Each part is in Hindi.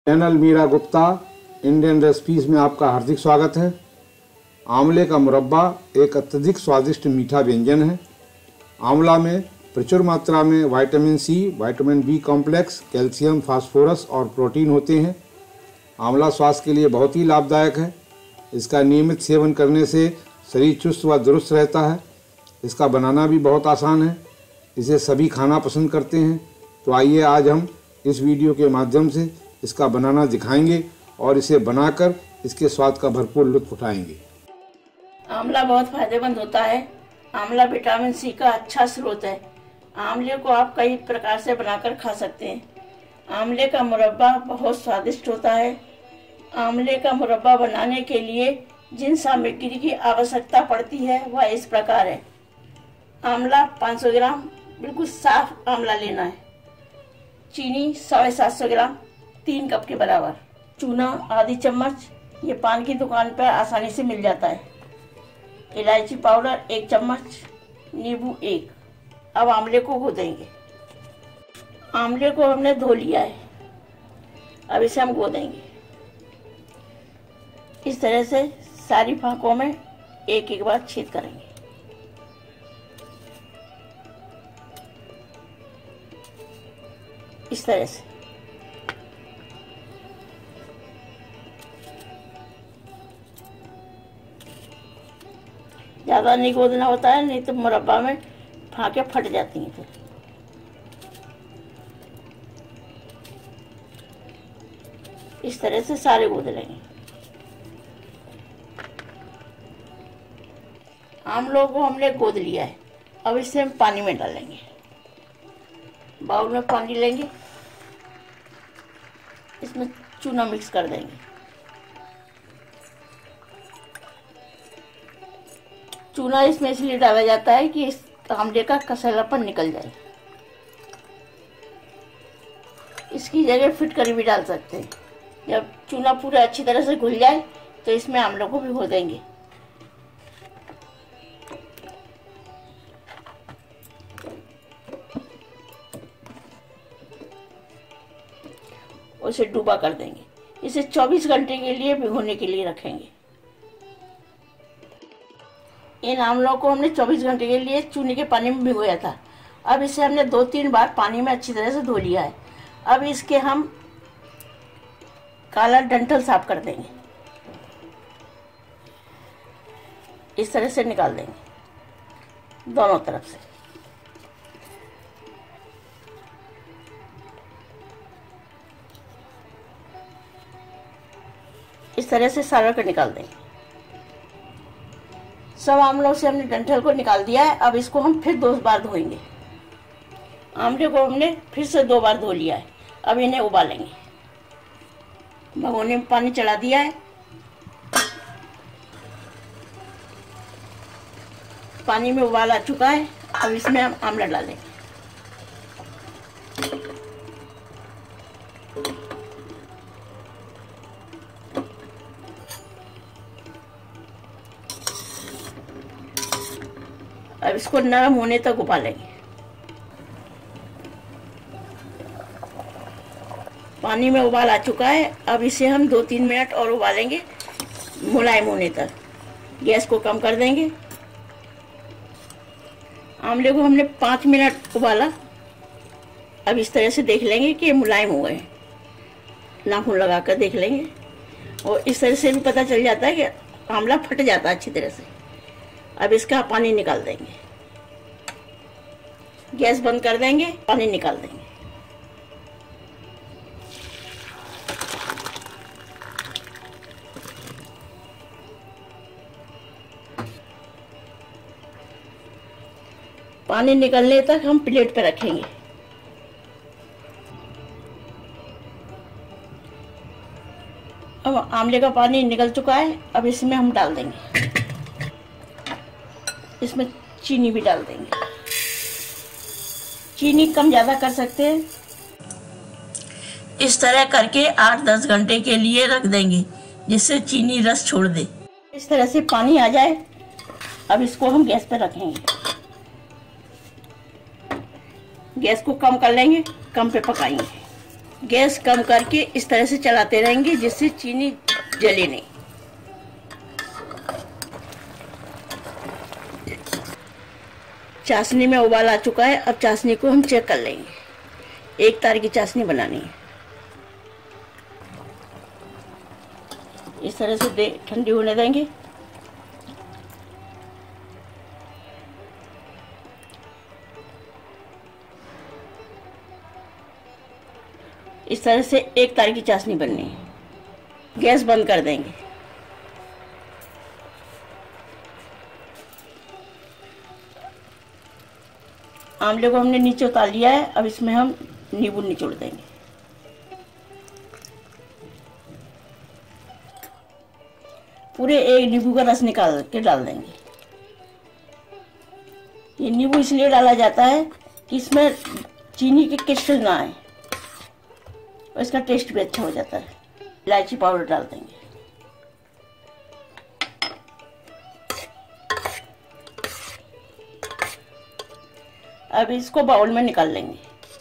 Channel Meera Gupta Indian recipes में आपका हार्दिक स्वागत है। आंवले का मुरब्बा एक अत्यधिक स्वादिष्ट मीठा व्यंजन है। आंवला में प्रचुर मात्रा में vitamin C, vitamin B complex, calcium, phosphorus और प्रोटीन होते हैं। आंवला स्वास्थ्य के लिए बहुत ही लाभदायक है। इसका नियमित सेवन करने से शरीर चुस्त व दुरुस्त रहता है। इसका बनाना भी बहुत आसान है। इसे सभी खाना पसंद करते हैं। तो आइए आज हम इस वीडियो के माध्यम से इसका बनाना दिखाएंगे और इसे बनाकर इसके स्वाद का भरपूर लुत्फ उठाएंगे। आंवला बहुत फायदेमंद होता है। आंवला विटामिन सी का अच्छा स्रोत है। आंवले को आप कई प्रकार से बनाकर खा सकते हैं। आंवले का मुरब्बा बहुत स्वादिष्ट होता है। आंवले का मुरब्बा बनाने के लिए जिन सामग्री की आवश्यकता पड़ती है वह इस प्रकार है। आंवला 500 ग्राम बिल्कुल साफ आंवला लेना है। चीनी 750 ग्राम 3 कप के बराबर। चूना आधी चम्मच, ये पान की दुकान पर आसानी से मिल जाता है। इलायची पाउडर 1 चम्मच, नींबू 1। अब आंवले को धो देंगे। आंवले को हमने धो लिया है। अब इसे हम धो देंगे। इस तरह से सारी फांकों में एक एक बार छेद करेंगे। इस तरह से ज़्यादा नहीं गोदना होता है, नहीं तो मुरब्बा में फांके फट जाती हैं। फिर इस तरह से सारे गोद लेंगे। आंवलों को हमने गोद लिया है। अब इसे हम पानी में डालेंगे। बाउल में पानी लेंगे, इसमें चूना मिक्स कर देंगे। चूना इसमें इसलिए डाला जाता है कि इस आंवले का कसैलापन निकल जाए। इसकी जगह फिटकरी भी डाल सकते हैं। जब चूना पूरा अच्छी तरह से घुल जाए तो इसमें आंवलों को भिगो देंगे। उसे डूबा कर देंगे। इसे 24 घंटे के लिए भिगोने के लिए रखेंगे। इन आंवलों को हमने 24 घंटे के लिए चूने के पानी में भिगोया था। अब इसे हमने 2-3 बार पानी में अच्छी तरह से धो लिया है। अब इसके हम काला डंठल साफ कर देंगे। इस तरह से निकाल देंगे दोनों तरफ से। इस तरह से सारा को निकाल देंगे। सब आंवलों से हमने डंठल को निकाल दिया है। अब इसको हम फिर 2 बार धोएंगे। आंवले को हमने फिर से 2 बार धो लिया है। अब इन्हें उबालेंगे। भगोने में पानी चढ़ा दिया है। पानी में उबाल आ चुका है। अब इसमें हम आंवला डालेंगे। अब इसको नरम होने तक उबालेंगे। पानी में उबाल आ चुका है। अब इसे हम 2-3 मिनट और उबालेंगे मुलायम होने तक। गैस को कम कर देंगे। आंवले को हमने 5 मिनट उबाला। अब इस तरह से देख लेंगे कि मुलायम हो गए। नाखून लगा कर देख लेंगे और इस तरह से भी पता चल जाता है कि आंवला फट जाता है अच्छी तरह से। अब इसका पानी निकाल देंगे। गैस बंद कर देंगे, पानी निकाल देंगे। पानी निकलने तक हम प्लेट पर रखेंगे। अब आंवले का पानी निकल चुका है। अब इसमें हम डाल देंगे। इसमें चीनी भी डाल देंगे। चीनी कम ज़्यादा कर सकते हैं। इस तरह करके 8-10 घंटे के लिए रख देंगे, जिससे चीनी रस छोड़ दे। इस तरह से पानी आ जाए। अब इसको हम गैस पर रखेंगे। गैस को कम कर लेंगे, कम पे पकाएंगे। गैस कम करके इस तरह से चलाते रहेंगे जिससे चीनी जले नहीं। चाशनी में उबाल आ चुका है। अब चाशनी को हम चेक कर लेंगे। एक तार की चाशनी बनानी है। इस तरह से ठंडी होने देंगे। इस तरह से एक तार की चाशनी बननी है। गैस बंद कर देंगे। आंवले को हमने नीचे उतार लिया है। अब इसमें हम नींबू निचोड़ देंगे। पूरे एक नींबू का रस निकाल के डाल देंगे। ये नींबू इसलिए डाला जाता है कि इसमें चीनी के क्रिस्टल ना आए और इसका टेस्ट भी अच्छा हो जाता है। इलायची पाउडर डाल देंगे। अब इसको बाउल में निकाल लेंगे।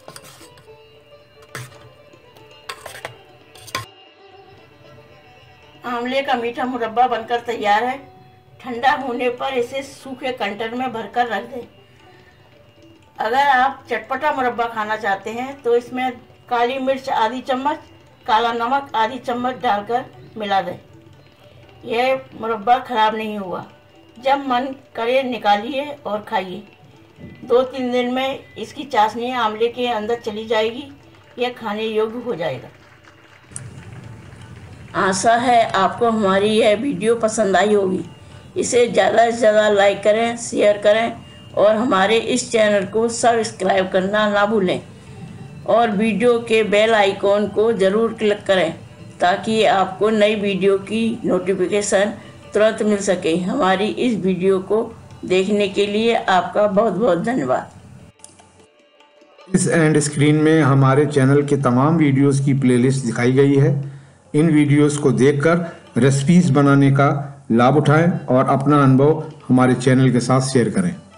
आंवले का मीठा मुरब्बा बनकर तैयार है। ठंडा होने पर इसे सूखे कंटेनर में भरकर रख दें। अगर आप चटपटा मुरब्बा खाना चाहते हैं तो इसमें काली मिर्च आधी चम्मच, काला नमक आधी चम्मच डालकर मिला दें। यह मुरब्बा खराब नहीं हुआ। जब मन करे निकालिए और खाइए। 2-3 दिन में इसकी चाशनी आंवले के अंदर चली जाएगी। यह खाने योग्य हो जाएगा। आशा है आपको हमारी यह वीडियो पसंद आई होगी। इसे ज़्यादा से ज़्यादा लाइक करें, शेयर करें और हमारे इस चैनल को सब्सक्राइब करना ना भूलें और वीडियो के बेल आइकॉन को ज़रूर क्लिक करें ताकि आपको नई वीडियो की नोटिफिकेशन तुरंत मिल सके। हमारी इस वीडियो को देखने के लिए आपका बहुत बहुत धन्यवाद। इस एंड स्क्रीन में हमारे चैनल के तमाम वीडियोस की प्लेलिस्ट दिखाई गई है। इन वीडियोस को देखकर रेसिपीज बनाने का लाभ उठाएं और अपना अनुभव हमारे चैनल के साथ शेयर करें।